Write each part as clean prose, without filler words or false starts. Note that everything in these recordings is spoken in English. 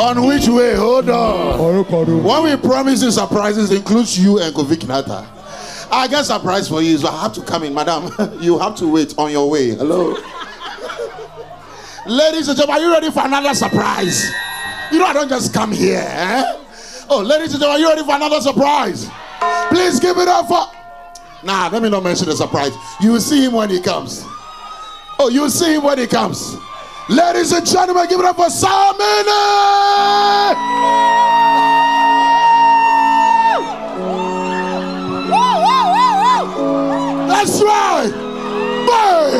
On which way? Hold on. When we promise you surprises, includes you and Kofi Kinata. I got a surprise for you, so I have to come in, madam. You have to wait on your way. Hello. Ladies and gentlemen, are you ready for another surprise? You know I don't just come here. Eh? Oh, ladies and gentlemen, are you ready for another surprise? Please give it up for... Nah, let me not mention the surprise. You will see him when he comes. Oh, you will see him when he comes. Ladies and gentlemen, give it up for Samina! That's right! Bay!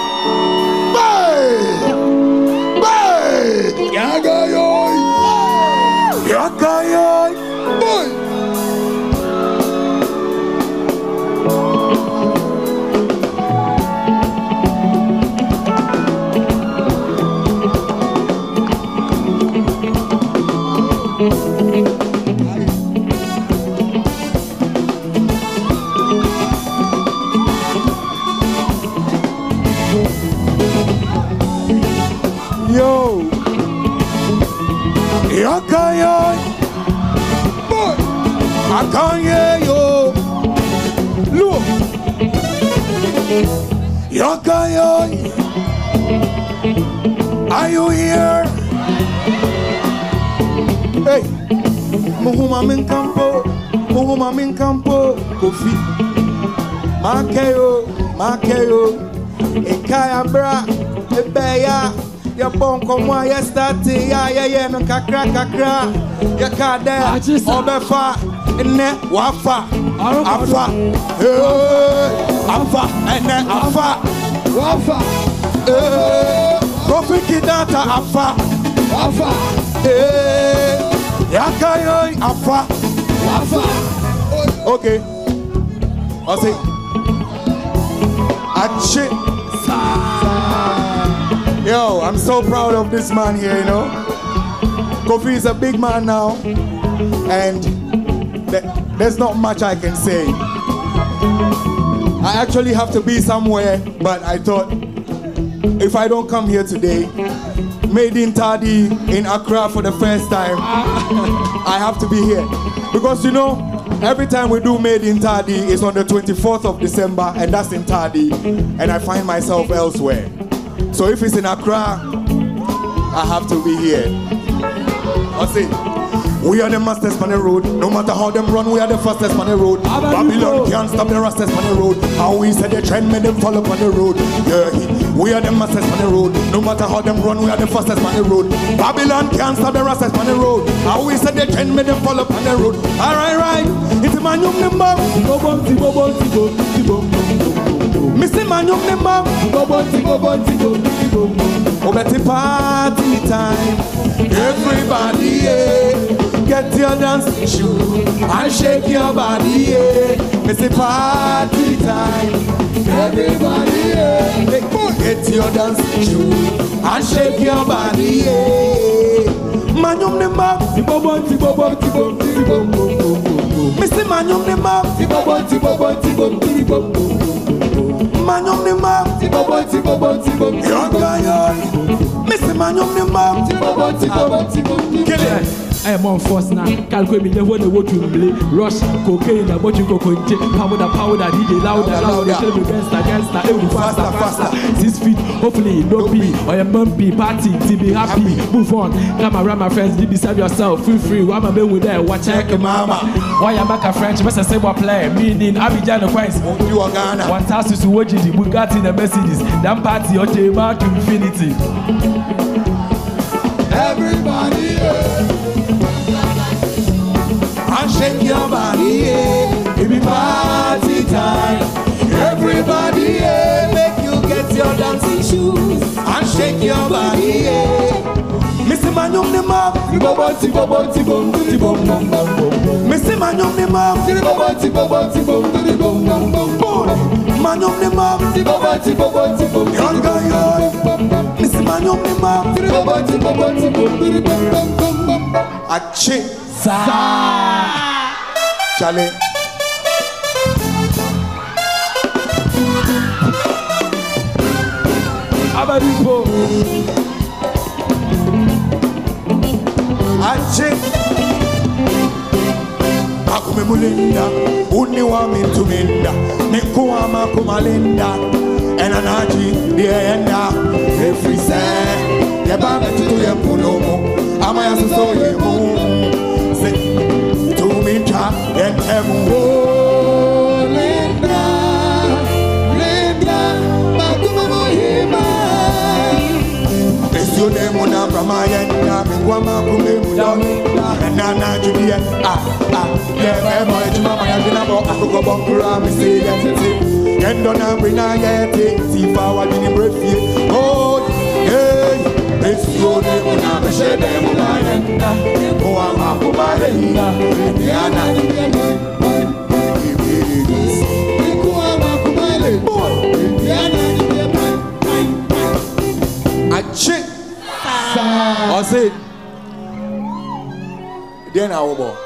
Yagayoy! Yagayoy! Boy! Yo, Yakayoy, boy, Akayo, look, Yakayoy, are you here? Hey, Muhuma min campo, Kofi, Makeo, Ekaya bra, Ebeya. Ya bon komwa ya stati ya no kakra ya kade obefa ene wafa afa afa ene afa wafa Kofi Kinata afa ya kayo afa wafa. Okay, I say achi. Yo, I'm so proud of this man here, you know. Kofi is a big man now, and there's not much I can say. I actually have to be somewhere, but I thought if I don't come here today, Made in Tadi in Accra for the first time, I have to be here. Because you know, every time we do Made in Tadi, it's on the 24th of December, and that's in Tadi, and I find myself elsewhere. So if it's in Accra, I have to be here. I say, we are the masters on the road. No matter how them run, we are the fastest on the road. Babylon can't stop the rasters on the road. How we said the trend made them follow on the road. Yeah, we are the masters on the road. No matter how them run, we are the fastest on the road. Babylon can't stop the rasters on the road. How we said the trend made them follow on the road. Alright, it's my new number. Missy Manyum Nimba, Obeti party time. Everybody, yeah, get your dancing shoe and shake your body, yeah. Missy party time. Everybody, yeah, get your dancing shoe and shake your body, yeah. Manyum Nimba, Missy Manyum Nimba, Manyum ni mam, Mr. Manyum ni mam, I am on force now. Calculate me the one what you play. Rush, cocaine, and what you go contain. Powder, DJ louder. Tell me gangster, every faster. 6 feet, hopefully, no be. Or a bumpy party, to be happy. Move on. Come around, my friends, be beside yourself. Feel free. Why am I being with that? Watch check, mama. Why am I a French? Must I say what play? Meaning, Abidjan, the Christ. You are Ghana. 1,000 to watch the Bugatti and the Mercedes. Damn party, or J-Mark Infinity. Everybody, and shake your body, yeah. It be party time. Everybody, yeah. Make you get your dancing shoes and shake your body, yeah. Missy Manyum ni mom, Missy Manyum ni mom, Manyum ni mom, young guy, Missy Manyum ni mom, Achi. Charlie. kume mulinda, uni wa mintuminda, nikuwa makumalinda, enanaji dienda, efrise, yebaba tutu ye punomo, ama ya soso ye mu, se tumincha yentemu. Linda, Linda, makuma muhima. Esune muna bramayenda, mingwama kume mulinda, enana judia, yeah, boy, Juma, I didn't know I could go back around and say, yes, and don't have bring a yet, see power in the breath. Oh, yeah, it's your name, and I'm a shade, and I'm a I check. I said, then I will go.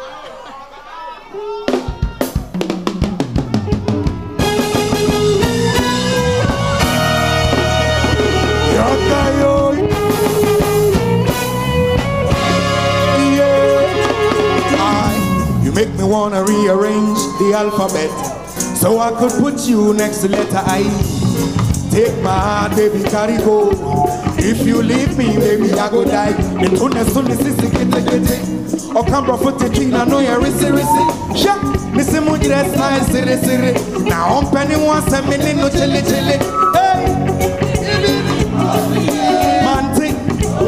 Make me wanna rearrange the alphabet so I could put you next to letter I. Take my heart, baby, carry go. If you leave me, baby, I go die. The tune sissy get. Or come for taking, I know you're risi. Shut, Missy Moon dress, I say, now I'm penny once a minute, no chili. Hey, man, take.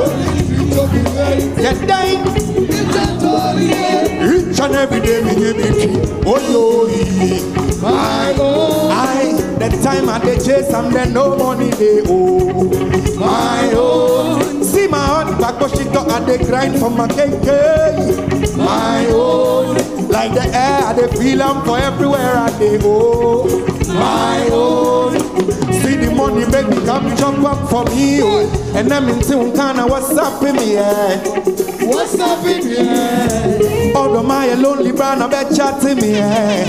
Get dying. Each and every day me give it. Oh yo, my the time I dey chase and then no money they owe. My own, see my heart back but she thought I dey grind for my cake. My own, like the air I dey feel am for everywhere I dey go. My own, see the money baby come jump up for me. And I'm in tune kinda what's up in me, yeah. What's up in here? Oh, the my lonely brown, I bet chat to me.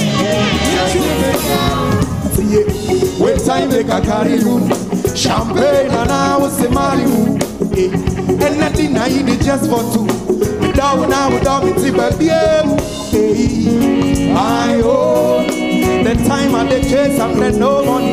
See, when time make a carry you, champagne and I was a Malibu. And nothing I eat it just for two. Without me, baby. I own the time and the chase, and then no money.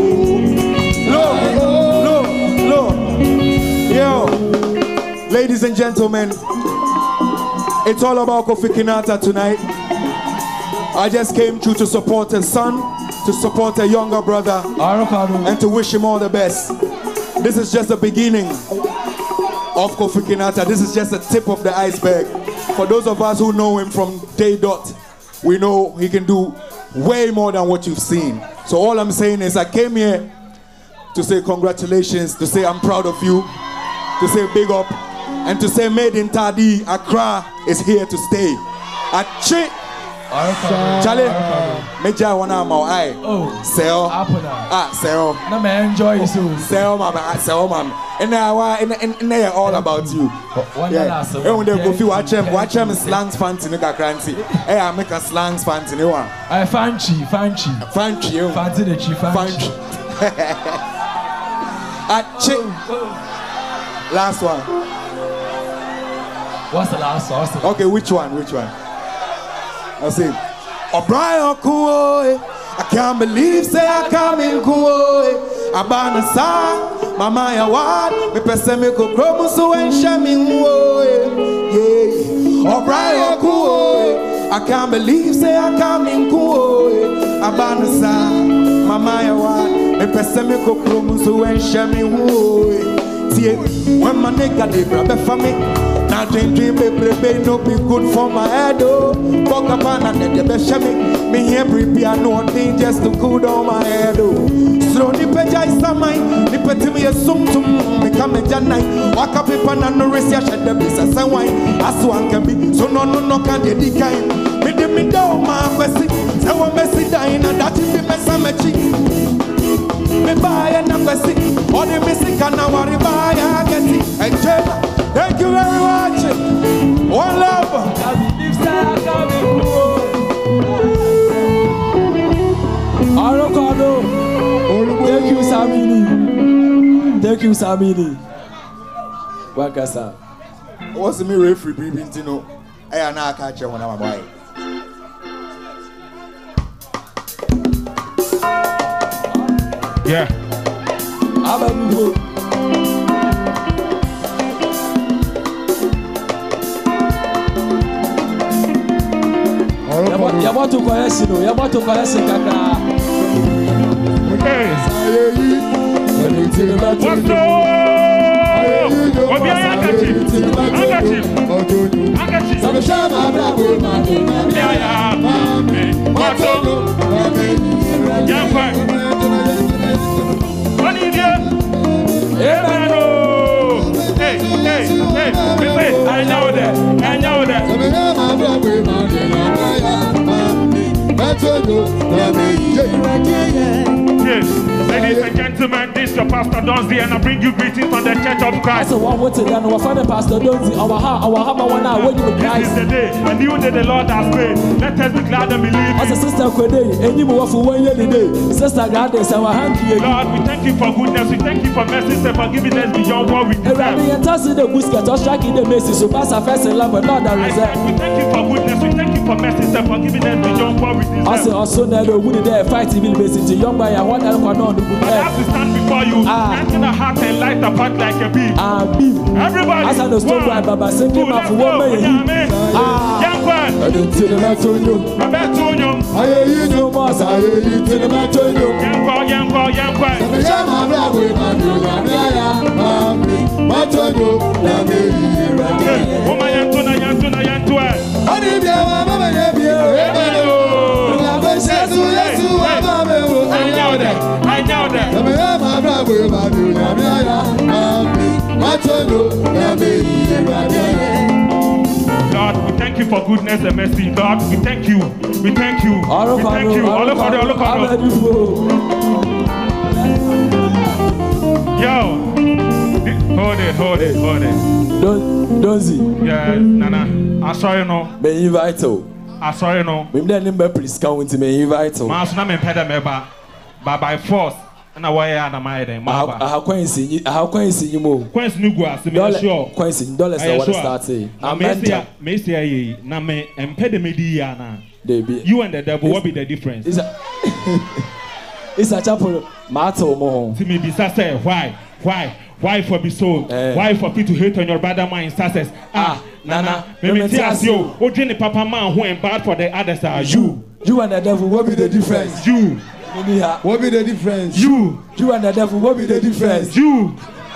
Look, yo. Ladies and gentlemen, it's all about Kofi Kinata tonight. I just came through to support a son, to support a younger brother, and to wish him all the best. This is just the beginning of Kofi Kinata. This is just the tip of the iceberg. For those of us who know him from day dot, we know he can do way more than what you've seen. So all I'm saying is I came here to say congratulations, to say I'm proud of you, to say big up, and to say made in Tadi, Accra is here to stay. Achi! Charlie, Meja wana mau ai. Oh, sell. Sell. No man enjoy so. Sell, mama, sell, mama. And now, and they are all about you. Yeah. And when they go feel watch them slangs fancy, nigga crancy. Hey, I make a slangs fancy, no one. Fancy. Fancy the chief. Fancy. Achi. Last one. What's the last one? Okay, which one? I'll say, O'Brien Kuoe, I can't believe say I come in Kuoe. Abana sa, mama ya wad, me pese me ko kromu so en shami Kuoe. Yeah, O'Brien Kuoe, I can't believe say I come in Kuoe. Abana sa, mama ya wad, me pese me ko kromu so en shami Kuoe. See, when my nigga dey grab for me. Now dream baby no be good for my head oh. Fuck up and then the best me here prepare no thing just to cool down my head oh. Slow ni peja is a mine, ni peti me a sum tum, me come a janai. Walk up if I no risk ya shed the business and wine. As one can be, so no can de decline. Me de me down my bessie, say one bessie dying and that is the mess I'm a cheek. Me buy and I'm bessie, all the missing can now worry buy I get it. And thank you very much. One love. Thank you, Samini. Thank you, Samini. Wakasa. What's the me referee breathing to know? I am not catching when I'm a boy. Yeah. Abedifo. You want to correct you? You want to correct Kaka? Hey. What's up? Yes, ladies and gentlemen, this is your Pastor Donzi, and I bring you greetings from the Church of Christ. So one way to learn our Father Pastor Donzi, our hammer one hour when you This is the day, a new day the Lord has made. Let us be glad and believe. As a sister Kwede, any more for 1 year today. Sister God is our hand here. Lord, we thank you for goodness, we thank you for mercy, and for giving us beyond what we deserve. The entire the busket or striking the mercy, so pass a first and love and not that reserve. We thank you for goodness, we thank you for mercy, and for giving us beyond what we deserve. Also, never would there fighting will base to young by a one and one on the good. I have to stand before you, standing a heart and light apart like a beam. Everybody, as I know, stop by Baba singing my for 1 million. Young man, I didn't tell them I told you. I bet you. I hear you no more, I hear you tell them I told you. Young boy. I know that. Lord, we thank you for goodness and mercy. God, we thank you. We thank you. We thank you. Yo, hold it. Don't see. Yeah, Nana. I saw you know. Me invite you. I saw you know. Me remember please count me invite you. Mas na me peda me ba by force. Na why na my dem. I have coincidence. I have coincidence mo. Coincidence nu go as me sure. Coincidence dollars I want to start say. Me say na me empede me di ya na. You and the devil, what be the difference? It's a chapel matter mo. See me be say why for be so? Why for people to hate on your brother man success? Nana, me tell you, Odrini papa man who ain't bad for the others are you. You and the devil, what be the difference? You. What be the difference? You and the devil, what be the difference? You.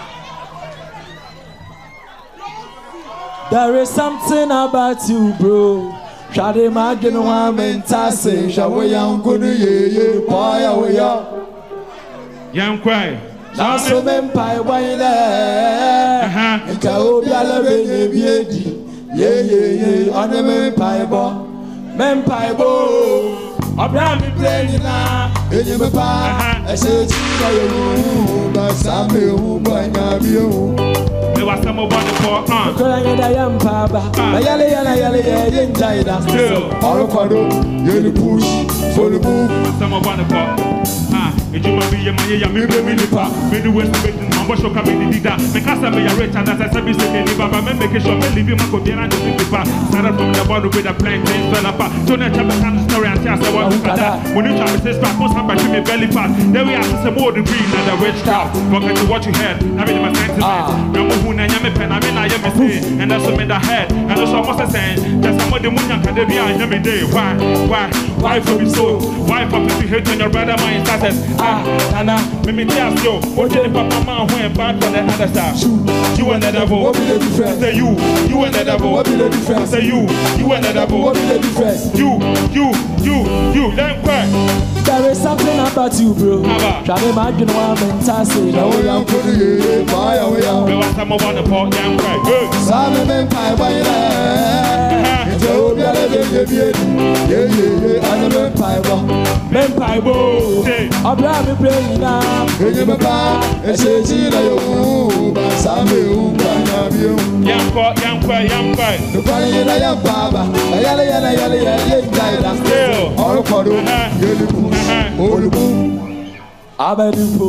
There is something about you, bro. Shall imagine one mental say, shall we young good ye, boy, away up. Young cry. Now so men pie wine there. And Kaobia love ye, on the men pie bo. Men pie bo. Abraham be playing now. In your papa, I said, but some who buy you. There was some of the poor aunt. I am Papa. I yell, still. All of you push for the move. Some of the poor. It you might be a man, maybe the West Britain, Mambo Shoka, maybe that. Because I'm a rich and as I said, we say, Baba, make sure we leave him a copy and the paper. Started from the bottom with a plain thing, fell apart. So now, Chapter story and tell us what we got that. When you try to say, most have to me belly fat. Then we have to say more than green and the red cow. Forget to what you had. I mean, my sentiment. No more than Yami Pen, I mean, I am saying, and that's what made the head. And that's what I'm saying. Just some of the moon can be behind every day. Why for me so? Why for people hate on your brother, my status? Nana, let me tell you, what did Papa Man who ain't bad for the other side? You and the devil, what be the difference? Say you and the devil, what be the difference? Say you and the devil, what be the difference? You, let him cry. There is something about you, bro. Try to imagine what I'm fantastic. Now we are putting it by a way. There was some of the pot, young cry. Some men pie by and men pie bo. Abraham playing now. Papa, and say, you, young cry. The fire, Baba, still. All for the Abedifo.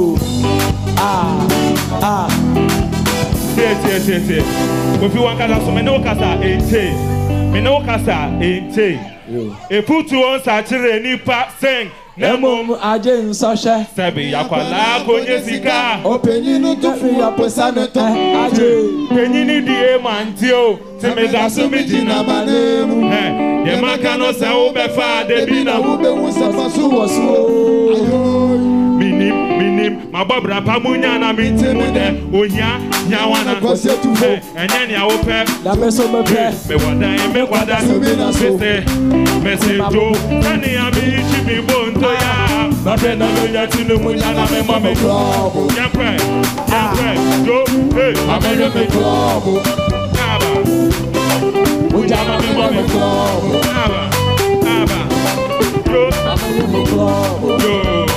If you want to so me no kasa ente. A put to on Saturday nipa sing Nemo aje nsoshe. Sebi yakwala konye sika. Openinu to free up sanete. Aje. Penyini die mantio. Teme da so mi jina banemu. Ye makano se wo be fa de bi na wo be wo se fasu wasu. Minim mabobra pamunya na mitimu de ohia nyawana kwase tufo enye ne awope la beso me pe me wada mese jo tani ami chi mi bonto ya ma pe na lo ya tinu munya na me mama club ya pre jo amere me club aba munya na me mama club aba jo amere me club jo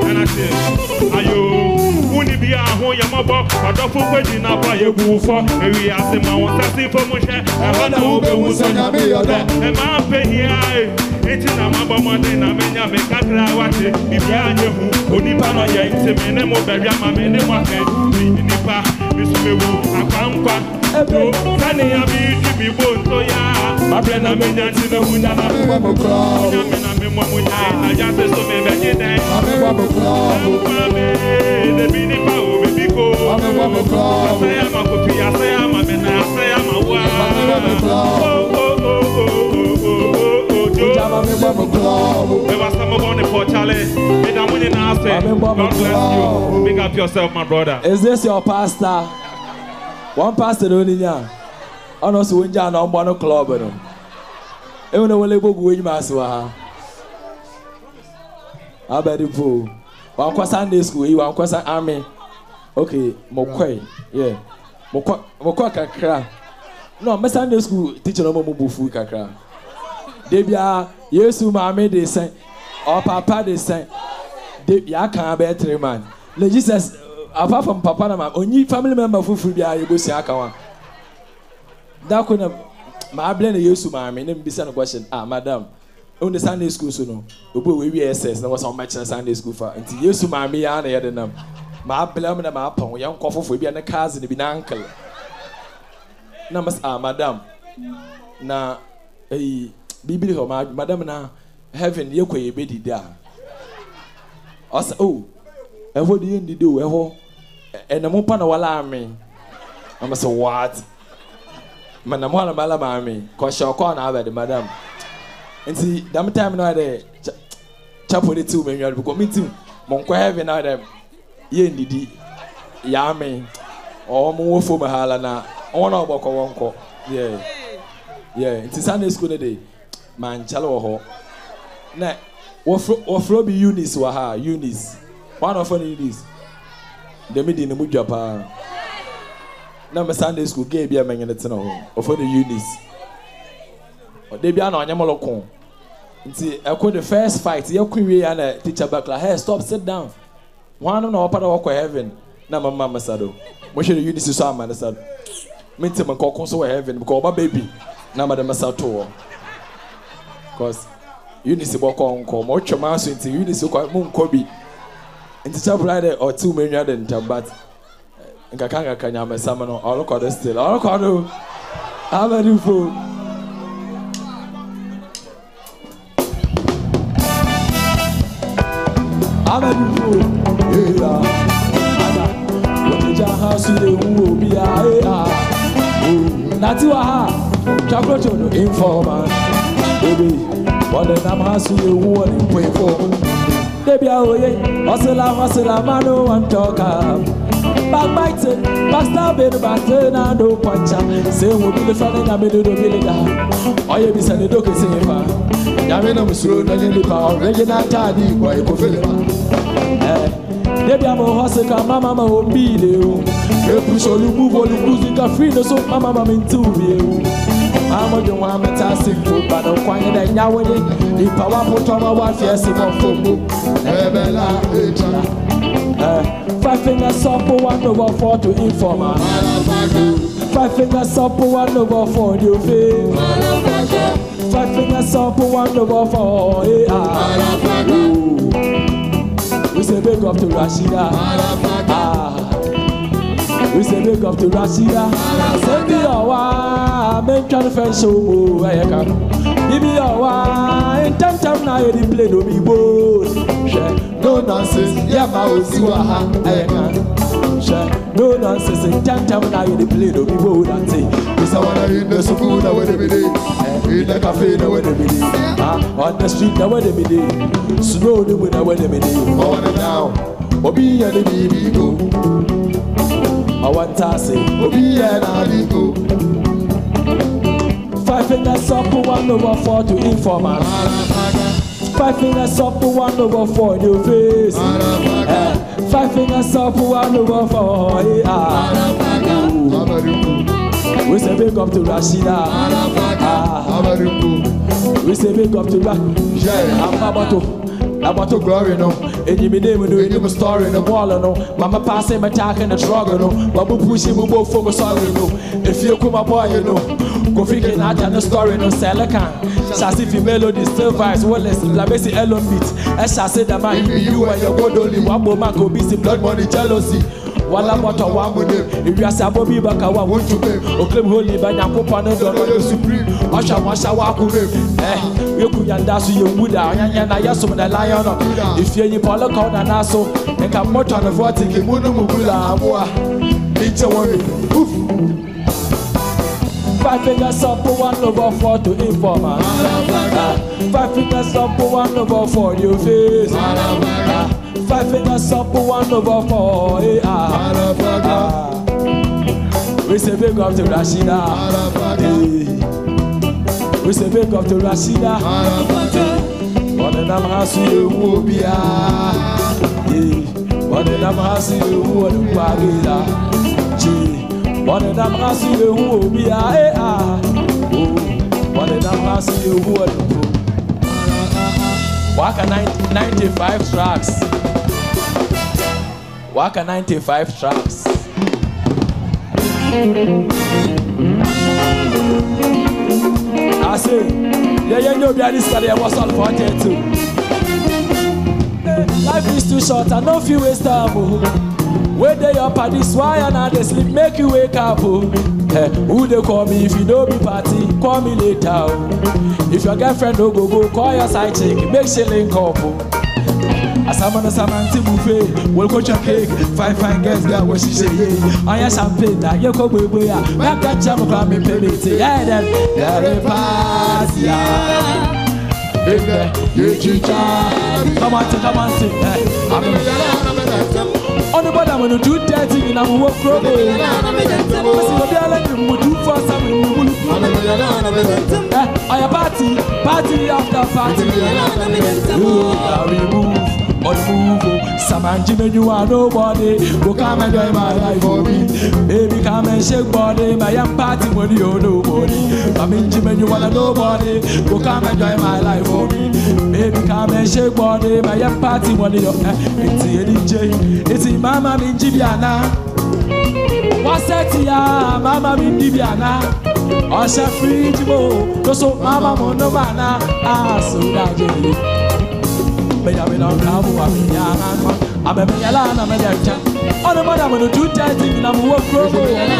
ayo uni bi ahun ya mobo odofo gbeji na ba yewu fo ewi ase ma won sasi fo mo se e na wo be wu so nya me yoda e ma pe hia eti na ma bo mo de na me nya me kakra wate bibi anye hu oni pa no ye enti me ne mo be ria ma me ne mo ke ni pa mi su mewu akwankwa yo tani ya bi ti mi bo nto ya ma bre na me nya ti na hu nya na mo kro nya me na me mo mo nya na ya se so me be je den the bini power, baby go. Say I'm a copy, I say I'm a man, I say I'm a wow. There was some money for Charlie. Made a money now. God bless you. Big up yourself, my brother. Is this your pastor? One pastor only now. I know so when you're on one club. Even though we're going to I bet you. One kwa Sunday school, you one kwa army. Okay, mokwe, yeah. Mokwa kakra. No, my Sunday school teacher no mo bufu kakra. Debia Yesu mama dey say, or papa dey say. Debia can be 3 man. Le Jesus apart from papa na mama, only family member fufu bia you go see aka one. That kuna ma blame Yesu mama, name be say question. Ah, madam. On the Sunday school, so no. We SS. There was some match in Sunday school for until Yesu mami ya na yede nam. Ma blame na ma pon. Yan kofo for bi na cousin bi na uncle. Na mas madam. Na Bible ho madam na heaven ye kwe be dida. Asa oh. Eho di ndi do eho. Na mo pa na wala ame. Na mas what? Man na mo na mala mami. Ko sho ko na aba de madam. And see, that time now the chapel the 2 million because me too. Monko heaven now the ye ndidi ya me or mo wo fo mahala na on oboko wonko yeah it's Sunday school day man chalo ho na wo fro bi Eunice wa ha Eunice one of on Eunice the me di no mudwa pa na me Sunday school ge bia menye tena ho ofo the Eunice they be an onyamoloko. Nti eko the first fight ye kwiwe ya na teacher backla hey stop sit down. One no opada wo heaven na mama masado. Mo hwe the Eunice so amana sad. Menti man kokon so heaven because oba baby na madam masato. Cause Eunice boko onko mo twema so nti Eunice ko mo nkobi. Nti chapel there or 2 million den tambat. Nkakanga kanya mesama no all record still. All record. How about you fool? I'm a new fool. What did your house do? Be Natiwa, Chacoto, informer. Baby, what the Namasu you want to pay for? Baby, Osela, Mano, and talker. Backbiting, backstabbing, backstabbing, and no puncher. Say, we'll be the family, I'm a little bit. Or you be sending the doctor saying, Yamina Musro, the power, Regina Tadi, why you feel Debi amo hoseka mama mo mbile e puso lubu zika free no so mama mama ntubi amo de wa meta simple ba no kwanye da nyawe ni power potoma wa fiese mo fomo ebela echa 5 fingers up 1 over 4 to informer 5 fingers up 1 over 4 you feel 5 fingers up 1 over 4 we say big up to Rashida. We say big up to Rashida. Say be your wife, make try to find show. Bibi your wife, in time now you play no be boss. No nonsense, yeah, my Usiwaha, no nonsense, and Tantam now in the play, no people that say, it's a one in the school, I would have been in the cafe, I would have been on the street, I would have been snow, the winner, I would have been more now. Obi and the baby go. I want to say, Obi and I go. 5 fingers up, 1 over 4 to informer. 5 fingers up, 1 over 4 in your face. 5 fingers up, 1 over 4. We say big up to Rashida. We say big up to Rashida. I'm about to glory, no. And you be name doing a story in the wall, no. Mama passing my talk in the struggle, no. Babu pushing, we both focus on you, no. If you come, my boy, you know. Go figure out the story, no. Selakan. Shall if you melody still vibes, well, let's la basic elon beat. As I said, that man, you and your god only one woman go busy, blood money, jealousy. Wala bota wa mune if you say bobi baka wa won't you o claim holy by na popa no do supreme osha wa ku we ku yanda so ye muda anya na yaso na lion if you polo call na so e ka moto na 40 ki munu mugula amwa each one 5 fingers up 1 over 4 to informer 5 fingers up 1 over 4 your face 5 fingers up 1 over 4. We say big up to Rashida. We say big up to Rashida. One of them has you who be one of them has you who are the Bagila. One of them has you who be one of them has you who are the Waka 95 tracks. Waka 95 tracks. I say, yeah, you know, this career was all for too. Life is too short, and no few waste time. Where they up at this, why and I they sleep, make you wake up. Who they call me if you don't be party, call me later. If your girlfriend don't go, call your side chick, make she link up. Asamana samanti buffet, we'll coach a cake. 5 fine girls got what she say. I am champagne that you could be here. I got jam about me, baby. Yeah, then there pass ya. Come on, sing. On the bottom, when you do dirty, and I will walk through. I party after party. We move. On move, Samanji, you are nobody. Go come and join my life for me. Baby, come and shake body. My young party when you're nobody. Samanji, you are nobody. Go come and join my life for me. Baby, come and shake body. My young party when you're it's a DJ. It's a Mama Minjibiana. What's that, ya? Mama Minjibiana. Osha free to go. So, Mama Monovana. Ah, so that I'm a Yalana, I'm a Delta. On the mother, I'm going to do that thing, and I'm a work pro.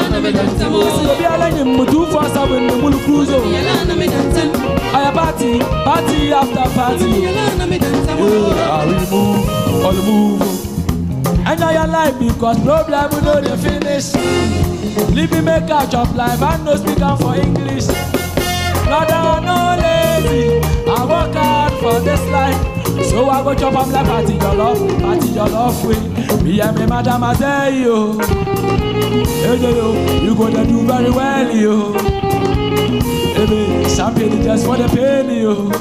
I'm going to do fast when the Mulu Cruise. I party after party. I remove all the move. And I like because problem we know the finish. Leave me make a job life and no speak out for English. Not I no lazy. I work hard for this life. So I go chop up like party your love way. Me and me madam I say yo. Hey yo, you gonna do very well yo. Hey champagne just for the pain yo.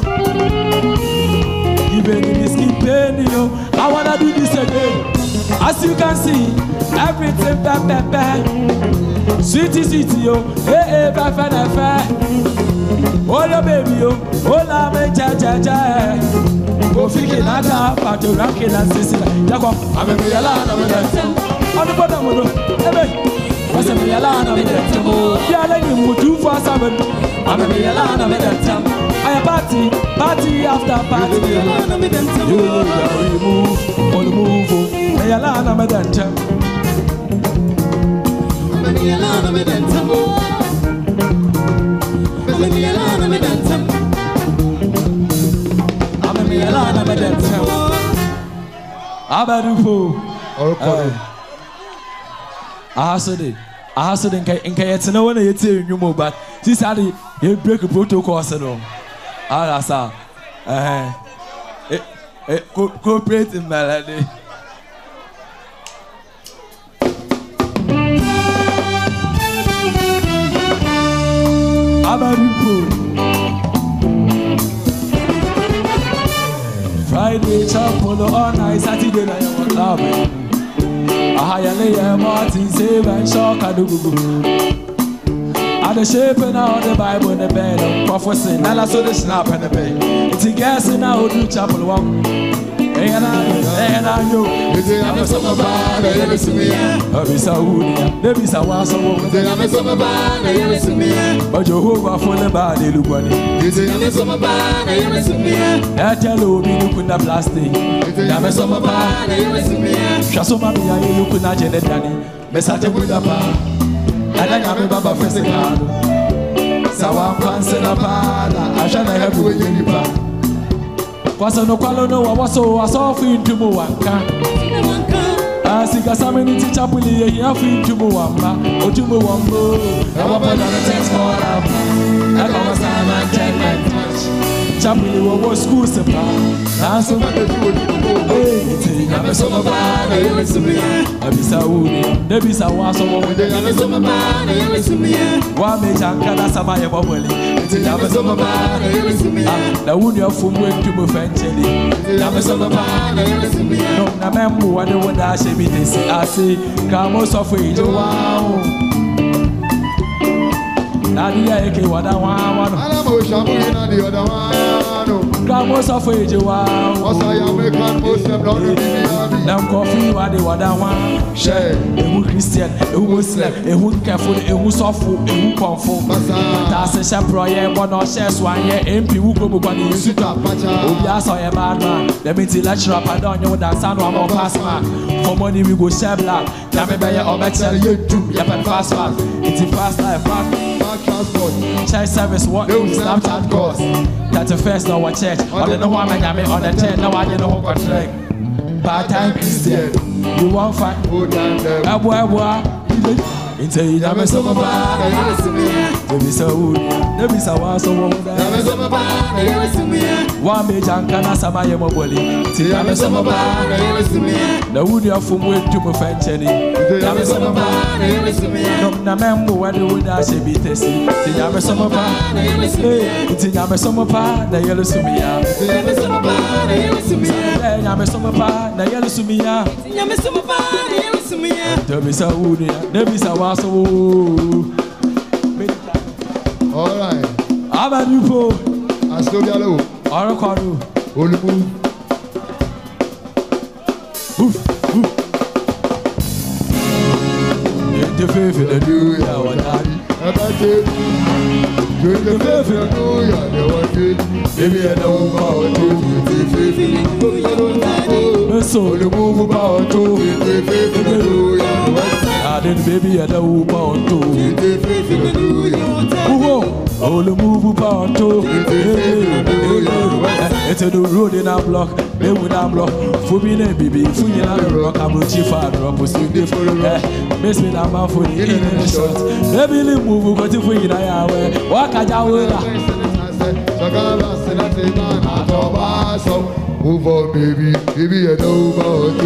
Even if it's keep pain yo. I wanna do this again. As you can see, everything pepe. Sweetie yo. Hey pepe. Oh your baby yo. Oh la me cha. Go figure nada, but you rank it and sissy. Jacob, I'm a Yalana, I'm a Delta. On the bottom of the what's a Yalana, I'm a Delta. Yalan, you do for 7. I'm a Yalana, I'm a Delta. I party after party. You remove on the move. Yalana, I'm a Delta. I'm a Yalana, I'm a Delta. I'm a Yalana, I'm a Delta. Abadupo. Or I hustled in Kayet. No one yet in you, but this had you break a protocol. Ah, sir. Cooperate in melody. Friday chapel all night, Saturday night I'm clubbing. I hire Martin save and shock at the Google. I the shaping out the Bible in the bed of prophecy, and I saw the snap in the bed. It's a gas in our do chapel one. And I know I'm so bad, I ever see me. I'll be so good, there is a was a woman. I'm so bad, I ever see me. But Jehovah for the body, look on it. I'm so bad, I ever see me. That yellow be looking at plastic. I'm so bad, I ever see me. Shasoma be a looking at Janet Danny. Message with a bar. And I got a baba festival. So I'm passing a bar. I shall have to wait in the bar. Was no qualo no was so as off into Moanka. As he got some in teacher pulley, he off into Moamba, or to Moambo. I want to thanks for up. I got a Simon Jack Chapel was school supply. I'm so I'm so bad, I ever see me. I be Saudi, there be some was a woman. I'm so bad, I ever see me. One major Canada Samaya Boboli. I'm so bad, I ever see me. The wood of from went to Buffencheli. I'm so bad, I ever see me. No, I remember what the one I say me to see. I say, come on, so free to wow. Nadia, what I want. I'm a shampoo, the other one. Come on, so free to wow. Also, I am a Muslim, not a Nam coffee, what they want I want. Share, a Christian, a Muslim, a careful, a softful, a comfort. That's a chaperone, one or shares 1 year, MP who go by the suit up. Yes, I am bad man. Let me tell lecture up, I don't know that sound one more pass man. For money, we go share black. Now, maybe I'll better you do, yep, and fast man. It's a fast life, back transport. Child service, what Snapchat cost. That's the first now, what church. I don't know why I got me on the 10, now I don't know what track. Part-time Christian, you won't find good time there. Until you never saw my bad, I ever see me. There is a wood, there is a was a woman. Never saw my bad, I ever see me. One major and can answer my mobile. Till I saw my bad, I ever see me. The wood you from went to my friend Jenny. Never saw my bad, I ever see me. No, remember what the wood I should be testing. Till I saw my bad, I ever see me. Till I saw my bad, I ever see me. Never saw my bad, I ever see me. I saw my bad, I ever see me. I saw my bad, I ever see me. There is a wood, there is a all right. Abadupo. I still got low. Oracle. Olubu. The faith in the new year. About it. The faith in the new year. Maybe I know about the faith in the new year. So the move about to the faith in the new year. Then baby, I don't want to. Oh, the move about to. It's a road in our block. They would have block. For me, baby, for you, I'm rock. I'm a chief. I'm a different. Miss me, I'm out for the in the shot. Baby, the move, but if we die, what can I do? Move on, baby, baby, I know about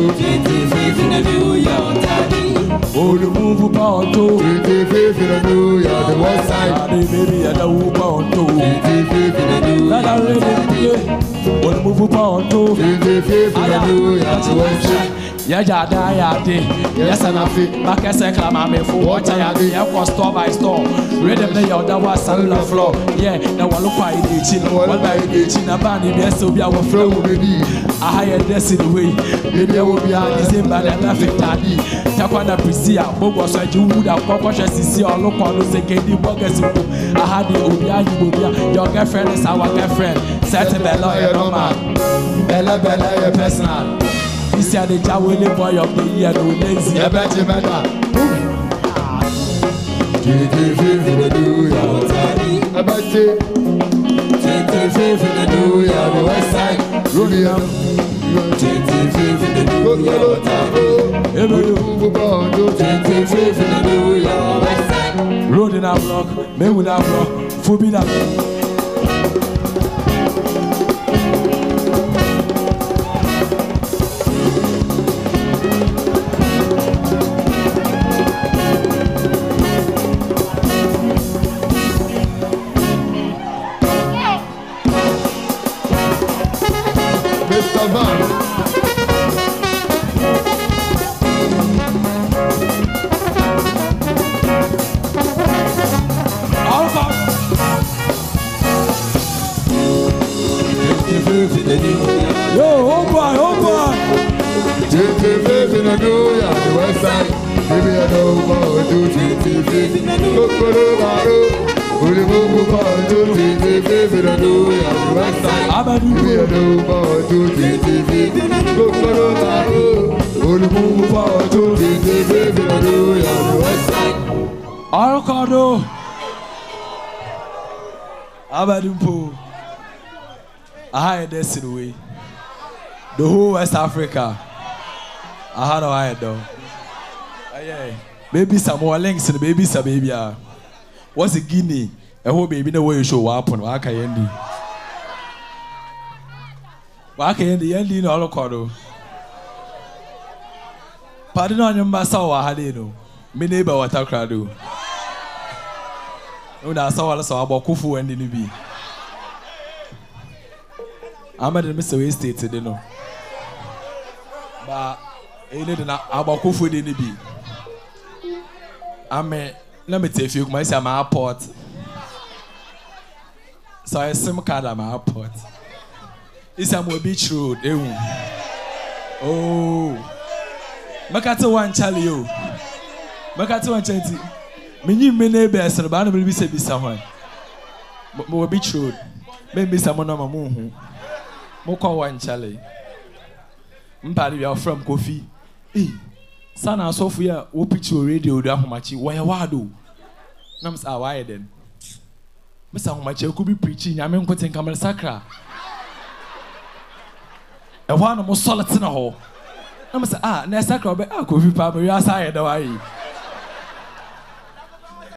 you. Oh, the move about to. The faith in the new year, the one side. Baby, I know about to. The faith in the new year. That I ready. Oh, the move about to. The faith in the new year, the one side. Yes, and I feel back as I climb my for what I had the air store by store. Read them the other was on the floor. Yeah, now I look by the chin, what by the chin, a band, yes, so be our flow with me. I hired this in the way. Maybe I will be on the same bad and nothing daddy. Takwana Prisia, Bobo said you would have purchased to see or look on the second buggers. I had the Obia, your girlfriend is our girlfriend. Set a bella, no man. Bella, your personal. This year the Jawele boy of the year, no lazy. I bet you better. I bet you. The west side. Rolling up. Road in our block, men with our block, forbid that. Mr. Van. Yo, oh boy, oh boy. Twenty faith in the new year, the west side. Maybe I know about do 20 faith. Look for the bottle. Only move about do 20 faith in the new year, the west side. Maybe I know about do 20 faith. Look for the bottle. Only move about do 20 faith in the new year, the west side. Arcado. Abadumpo. I had this in the way. The whole West Africa. I had no idea. Yeah. Baby some more links in the baby some baby. What's a guinea? A whole baby no way you show up on Waka Yendi. Waka Yendi Yendi no Alocado. Pardon on your massa or Hadino. Me neighbor what I crowd do. Oh, that's all I saw about Kufu and the Nibi. I'm at the Mr. Estate today, no. But I didn't about Kufu in the B. Let me tell you, myself, my airport. So I SIM card at my airport. It's a more beach road. Oh, Makata one Charlie, you. Makata one Charlie. Me neighbors and the will be said someone. More beach road. Maybe someone on my moon. Moko one Charlie. Mpadi we are from Kofi. Sana Sophia, wo picture radio do ahomachi. Why wado? Nam say why then? Mr. Ahomachi could be preaching. I mean, putting camera sacra. And one more solid in a hole. Nam say na sacra be Kofi pa me we aside the way.